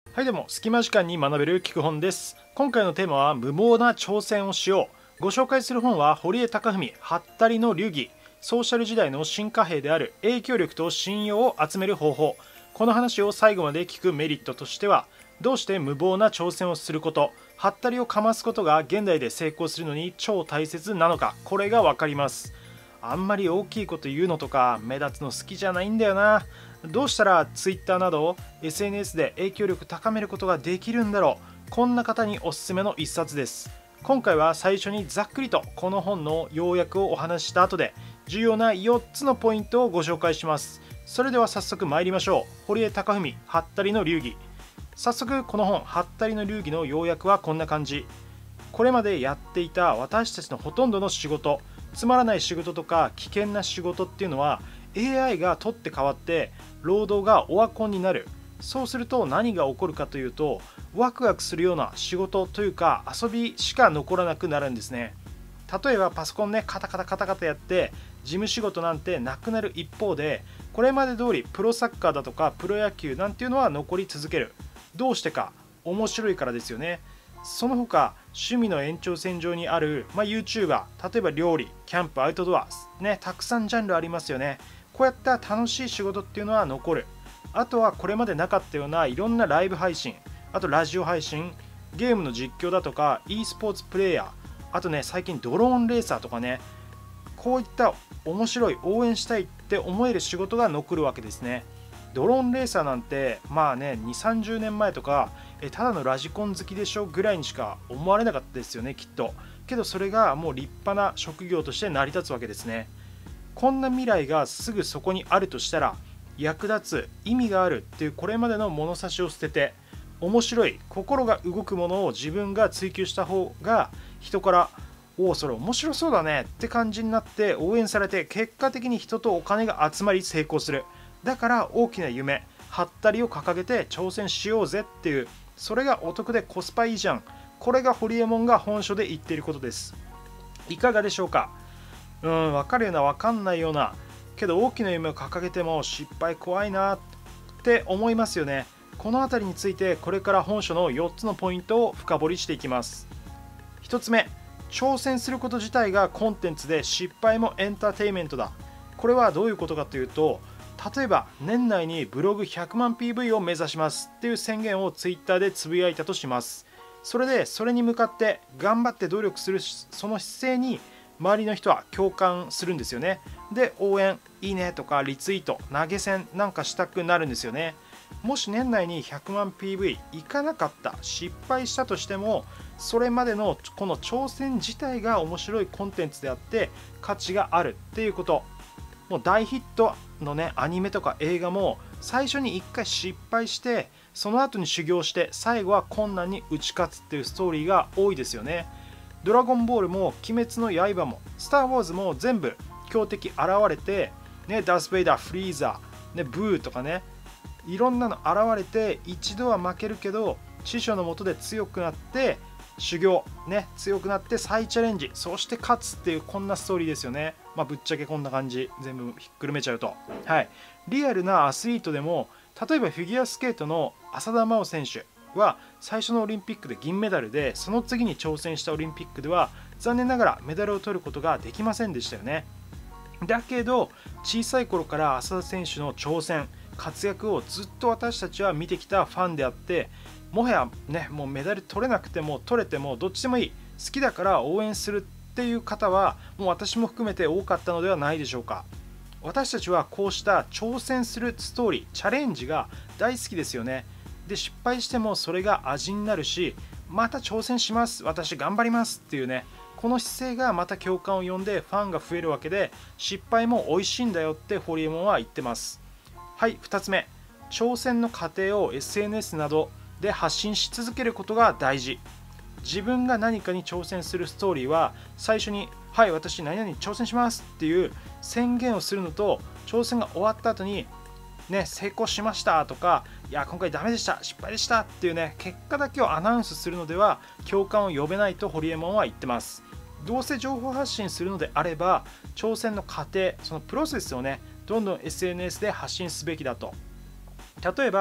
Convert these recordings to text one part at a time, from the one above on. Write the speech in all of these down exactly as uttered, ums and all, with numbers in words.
はい、でも隙間時間に学べる聞く本です。今回のテーマは無謀な挑戦をしよう。ご紹介する本は堀江貴文、はったりの流儀、ソーシャル時代の新貨幣である影響力と信用を集める方法。この話を最後まで聞くメリットとしては、どうして無謀な挑戦をすること、はったりをかますことが現代で成功するのに超大切なのか、これがわかります。あんまり大きいこと言うのとか目立つの好きじゃないんだよな。どうしたら Twitter など エスエヌエス で影響力高めることができるんだろう。こんな方におすすめの一冊です。今回は最初にざっくりとこの本の要約をお話しした後で、重要なよっつのポイントをご紹介します。それでは早速参りましょう。堀江貴文、はったりの流儀。早速この本はったりの流儀の要約はこんな感じ。これまでやっていた私たちのほとんどの仕事、つまらない仕事とか危険な仕事っていうのは エーアイ が取って代わって労働がオワコンになる。そうすると何が起こるかというと、ワクワクするような仕事というか遊びしか残らなくなるんですね。例えばパソコンね、カタカタカタカタやって事務仕事なんてなくなる一方で、これまで通りプロサッカーだとかプロ野球なんていうのは残り続ける。どうしてか、面白いからですよね。その他趣味の延長線上にある、まあ、YouTuber、例えば料理、キャンプ、アウトドア、ね、たくさんジャンルありますよね。こうやった楽しい仕事っていうのは残る。あとはこれまでなかったようないろんなライブ配信、あとラジオ配信、ゲームの実況だとか e スポーツプレイヤー、あとね最近ドローンレーサーとかね、こういった面白い応援したいって思える仕事が残るわけですね。ドローンレーサーなんてまあねにじゅう、さんじゅうねんまえとかえただのラジコン好きでしょぐらいにしか思われなかったですよね、きっと。けどそれがもう立派な職業として成り立つわけですね。こんな未来がすぐそこにあるとしたら、役立つ、意味があるっていうこれまでの物差しを捨てて、面白い、心が動くものを自分が追求した方が、人からおおそれ面白そうだねって感じになって応援されて、結果的に人とお金が集まり成功する。だから大きな夢、はったりを掲げて挑戦しようぜっていう、それがお得でコスパいいじゃん。これがホリエモンが本書で言っていることです。いかがでしょうか。うん、分かるような分かんないような、けど大きな夢を掲げても失敗怖いなって思いますよね。この辺りについてこれから本書のよっつのポイントを深掘りしていきます。ひとつめ、挑戦すること自体がコンテンツで失敗もエンターテインメントだ。これはどういうことかというと、例えば年内にブログひゃくまん ピーブイ を目指しますっていう宣言をツイッターでつぶやいたとします。それでそれに向かって頑張って努力するその姿勢に周りの人は共感するんですよね。で応援、いいねとかリツイート、投げ銭なんかしたくなるんですよね。もし年内にひゃくまん ピーブイ いかなかった、失敗したとしても、それまでのこの挑戦自体が面白いコンテンツであって価値があるっていうこと。もう大ヒットのねアニメとか映画も最初にいっかい失敗して、その後に修行して最後は困難に打ち勝つっていうストーリーが多いですよね。ドラゴンボールも鬼滅の刃もスター・ウォーズも全部強敵現れて、ね、ダース・ベイダー、フリーザー、ね、ブーとかね、いろんなの現れて一度は負けるけど師匠のもとで強くなって修行、ね、強くなって再チャレンジ、そして勝つっていうこんなストーリーですよね。まあ、ぶっちゃけこんな感じ、全部ひっくるめちゃうと、はい、リアルなアスリートでも、例えばフィギュアスケートの浅田真央選手は最初のオリンピックで銀メダルで、その次に挑戦したオリンピックでは残念ながらメダルを取ることができませんでしたよね。だけど小さい頃から浅田選手の挑戦、活躍をずっと私たちは見てきたファンであって、もはやね、もうメダル取れなくても取れてもどっちでもいい、好きだから応援するっていう方はもう私も含めて多かったのではないでしょうか。私たちはこうした挑戦するストーリー、チャレンジが大好きですよね。で失敗してもそれが味になるし、また挑戦します、私頑張りますっていうね、この姿勢がまた共感を呼んでファンが増えるわけで、失敗も美味しいんだよってホリエモンは言ってます。はい、ふたつめ、挑戦の過程を エスエヌエス などで発信し続けることが大事。自分が何かに挑戦するストーリーは最初にはい私何々に挑戦しますっていう宣言をするのと、挑戦が終わった後にね、成功しましたとか、いや今回ダメでした、失敗でしたっていうね、結果だけをアナウンスするのでは共感を呼べないとホリエモンは言ってます。どうせ情報発信するのであれば、挑戦の過程、そのプロセスをねどんどん エスエヌエス で発信すべきだと。例えば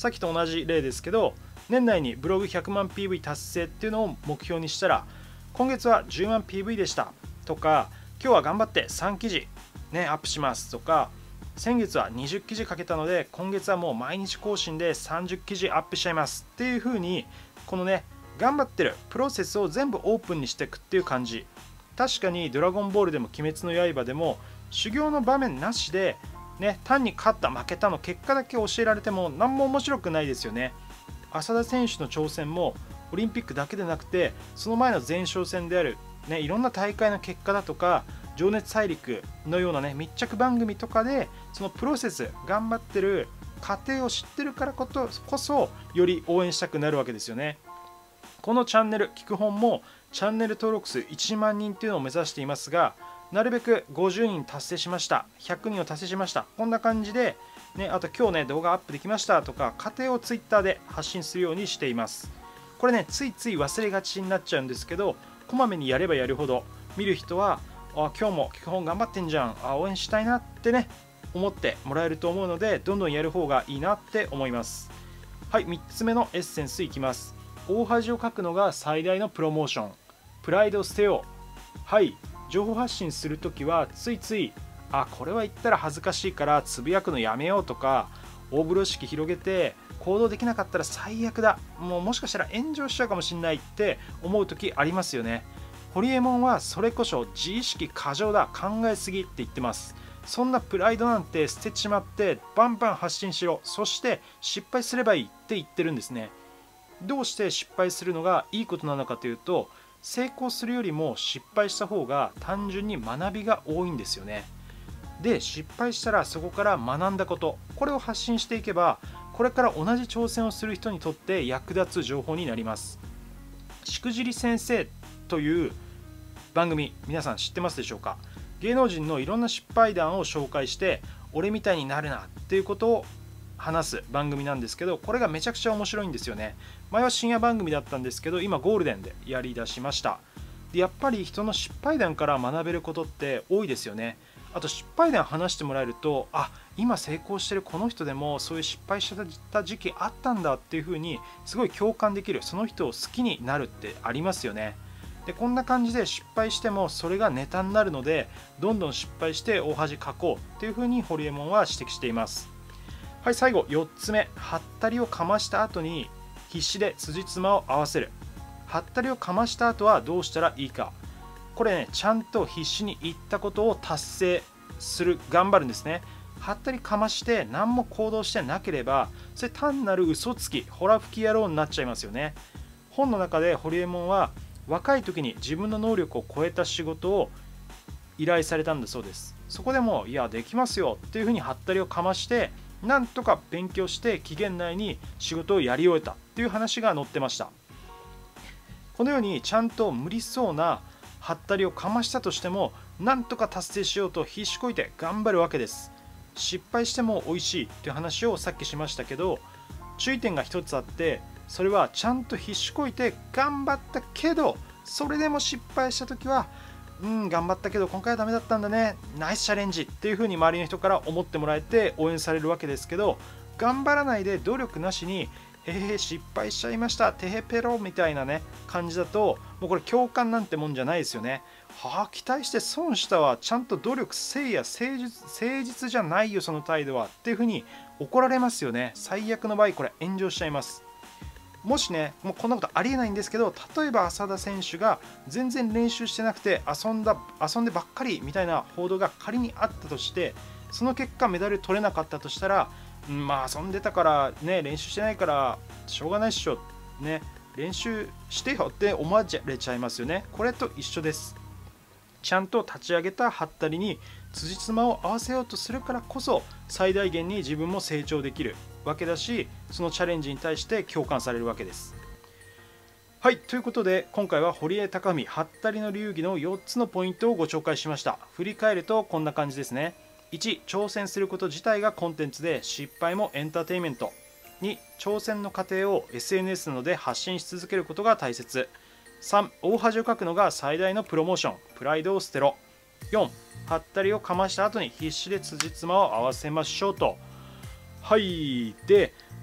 さっきと同じ例ですけど、年内にブログひゃくまん ピーブイ 達成っていうのを目標にしたら、今月はじゅうまん ピーブイ でしたとか、今日は頑張ってさん記事、ね、アップしますとか、先月はにじゅっ記事書けたので今月はもう毎日更新でさんじゅっ記事アップしちゃいますっていう風に、このね頑張ってるプロセスを全部オープンにしていくっていう感じ。確かにドラゴンボールでも鬼滅の刃でも修行の場面なしでね、単に勝った負けたの結果だけ教えられても何も面白くないですよね。浅田選手の挑戦もオリンピックだけでなくて、その前の前哨戦である、ね、いろんな大会の結果だとか、情熱大陸のようなね密着番組とかでそのプロセス、頑張ってる過程を知ってるからこそより応援したくなるわけですよね。このチャンネル聞く本もチャンネル登録数いちまん人っていうのを目指していますが、なるべくごじゅうにん達成しました、ひゃくにんを達成しました、こんな感じで、ね、あと今日ね動画アップできましたとか過程をツイッターで発信するようにしています。これねついつい忘れがちになっちゃうんですけど、こまめにやればやるほど見る人はあ今日も聞く本頑張ってんじゃん、あ応援したいなってね思ってもらえると思うので、どんどんやる方がいいなって思います。はい、みっつめのエッセンスいきます。大恥をかくのが最大のプロモーション、プライド捨てよう。はい、情報発信するときはついついあこれは言ったら恥ずかしいからつぶやくのやめようとか、大風呂敷広げて行動できなかったら最悪だ、もうもしかしたら炎上しちゃうかもしれないって思う時ありますよね。ホリエモンはそれこそ自意識過剰だ、考えすぎって言ってます。そんなプライドなんて捨てちまってバンバン発信しろ、そして失敗すればいいって言ってるんですね。どうして失敗するのがいいことなのかというと、成功するよりも失敗した方が単純に学びが多いんですよね。で失敗したらそこから学んだこと、これを発信していけば、これから同じ挑戦をする人にとって役立つ情報になります。しくじり先生という番組、皆さん知ってますでしょうか。芸能人のいろんな失敗談を紹介して、俺みたいになるなっていうことを話す番組なんですけど、これがめちゃくちゃ面白いんですよね。前は深夜番組だったんですけど、今ゴールデンでやりだしました。でやっぱり人の失敗談から学べることって多いですよね。あと失敗談話してもらえると、あ今成功してるこの人でもそういう失敗した時期あったんだっていう風にすごい共感できる、その人を好きになるってありますよね。でこんな感じで失敗してもそれがネタになるので、どんどん失敗して大恥かこうっていう風にホリエモンは指摘しています。はい、最後よっつめ、はったりをかました後に必死で辻褄を合わせる。はったりをかました後はどうしたらいいか。これねちゃんと必死に言ったことを達成する、頑張るんですね。はったりかまして何も行動してなければ、それ単なる嘘つき、ほら吹き野郎になっちゃいますよね。本の中でホリエモンは若い時に自分の能力を超えた仕事を依頼されたんだそうです。そこでもいやできますよっていうふうにはったりをかまして、なんとか勉強して期限内に仕事をやり終えたっていう話が載ってました。このようにちゃんと無理そうなはったりをかましたとしても、なんとか達成しようと必死こいて頑張るわけです。失敗しても美味しいっていう話をさっきしましたけど、注意点が一つあって、それはちゃんと必死こいて頑張ったけど、それでも失敗した時はうん頑張ったけど今回はダメだったんだね、ナイスチャレンジっていう風に周りの人から思ってもらえて応援されるわけですけど、頑張らないで努力なしにへへへ失敗しちゃいましたてへペロみたいなね感じだと、もうこれ共感なんてもんじゃないですよね。はあ期待して損したわ、ちゃんと努力せいや、誠実誠実じゃないよその態度はっていう風に怒られますよね。最悪の場合これ炎上しちゃいます。もしねもうこんなことありえないんですけど、例えば浅田選手が全然練習してなくて遊んだ遊んでばっかりみたいな報道が仮にあったとして、その結果メダル取れなかったとしたら、うん、まあ遊んでたからね練習してないからしょうがないっしょね、練習してよって思われちゃいますよね。これと一緒です。ちゃんと立ち上げたはったりに辻褄を合わせようとするからこそ最大限に自分も成長できるわけだし、そのチャレンジに対して共感されるわけです。はい、ということで今回は堀江貴文はったりの流儀のよっつのポイントをご紹介しました。振り返るとこんな感じですね。いち、挑戦すること自体がコンテンツで失敗もエンターテインメント。に、挑戦の過程を エスエヌエス などで発信し続けることが大切。さん、大恥をかくのが最大のプロモーション、プライドを捨てろ。よん、はったりをかました後に必死で辻褄を合わせましょうと。はい、でね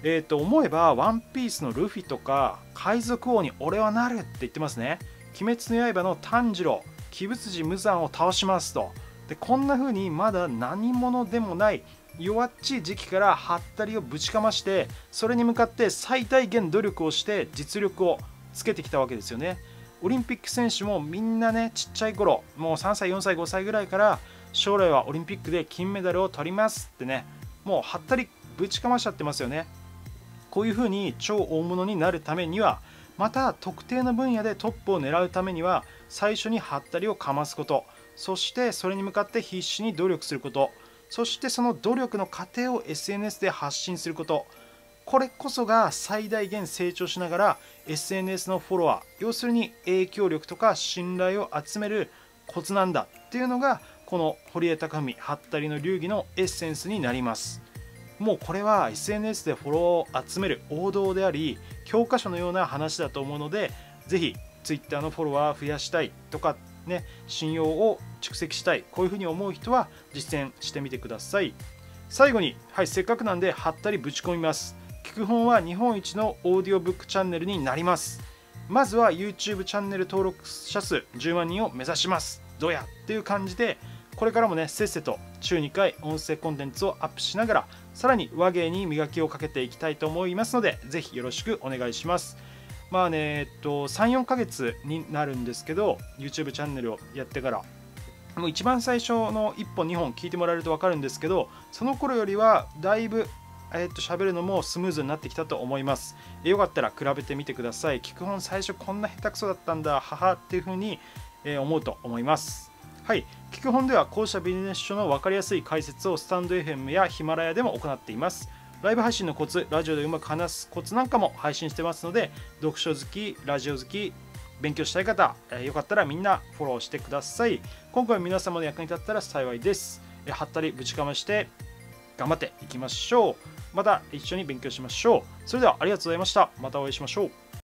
えーと思えばワンピースのルフィとか海賊王に俺はなるって言ってますね。鬼滅の刃の炭治郎、鬼舞辻無惨を倒しますと。でこんな風にまだ何者でもない弱っちい時期からハッタリをぶちかまして、それに向かって最大限努力をして実力をつけてきたわけですよね。オリンピック選手もみんなね、ちっちゃい頃、もうさんさいよんさいごさいぐらいから将来はオリンピックで金メダルを取りますってね、もうハッタリぶちかましちゃってますよね。こういう風に超大物になるためには、また特定の分野でトップを狙うためには最初にハッタリをかますこと、そしてそれに向かって必死に努力すること、そしてその努力の過程を エスエヌエス で発信すること、これこそが最大限成長しながら エスエヌエス のフォロワー、要するに影響力とか信頼を集めるコツなんだっていうのが、この堀江貴文ハッタリの流儀のエッセンスになります。もうこれは エスエヌエス でフォロワーを集める王道であり、教科書のような話だと思うので、ぜひ Twitter のフォロワー増やしたいとかね、信用を蓄積したい、こういうふうに思う人は実践してみてください。最後に、はい、せっかくなんでハッタリぶち込みます。聞く本は日本一のオーディオブックチャンネルになります。まずは YouTube チャンネル登録者数じゅうまんにんを目指します。どうやっていう感じで、これからもね、せっせと週にかい音声コンテンツをアップしながら、さらに話芸に磨きをかけていきたいと思いますので、ぜひよろしくお願いします。まあね、えっと、さん、よんかげつになるんですけど、YouTube チャンネルをやってから、もう一番最初のいっぽんにほん聞いてもらえると分かるんですけど、その頃よりはだいぶえっと喋るのもスムーズになってきたと思います。よかったら比べてみてください。聞く本最初こんな下手くそだったんだ、母っていう風に思うと思います。はい、聞く本ではこうしたビジネス書の分かりやすい解説をスタンド エフエム やヒマラヤでも行っています。ライブ配信のコツ、ラジオでうまく話すコツなんかも配信してますので、読書好き、ラジオ好き、勉強したい方、えよかったらみんなフォローしてください。今回皆様の役に立ったら幸いです。えはったりぶちかまして頑張っていきましょう。また一緒に勉強しましょう。それではありがとうございました。またお会いしましょう。